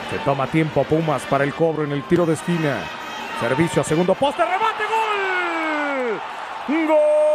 Se toma tiempo Pumas para el cobro en el tiro de esquina. Servicio a segundo poste, remate, gol. ¡Gol!